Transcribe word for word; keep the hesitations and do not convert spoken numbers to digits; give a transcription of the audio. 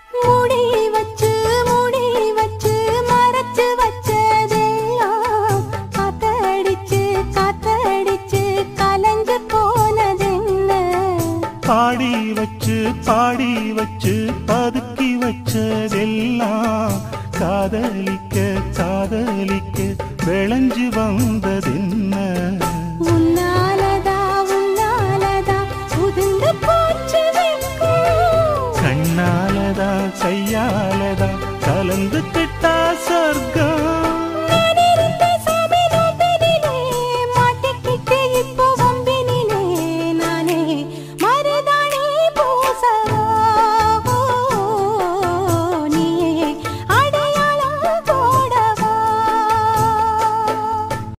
மூடி வச்சு மூடி வச்சு மறைச்சு வச்சதெல்லாம் காத்தடிச்சு காத்தடிச்சு கலஞ்சு போனதென்ன பாடி வச்சு பாடி வச்சு பதுக்கி வச்சதெல்லாம் காதலிக்க காதலிக்க விளைஞ்சு வந்ததென்ன உன்னால